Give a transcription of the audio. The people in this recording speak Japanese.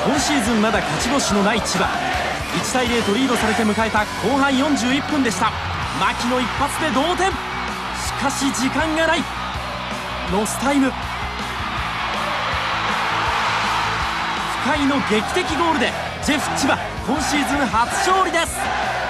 今シーズンまだ勝ち星のない千葉。1対0とリードされて迎えた後半41分でした。牧の一発で同点。しかし時間がない。ロスタイム。深井の劇的ゴールでジェフ千葉今シーズン初勝利です。